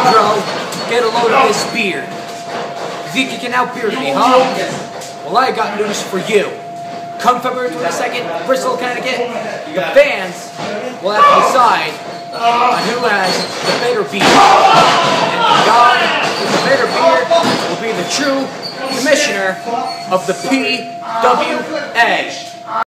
bro, get a load of this beard. You think you can out-beard me, huh? Well, I got news for you. Come February 22nd, Bristol, Connecticut, the fans will have to decide on who has the better beard. And the guy with the better beard will be the true commissioner of the PWA.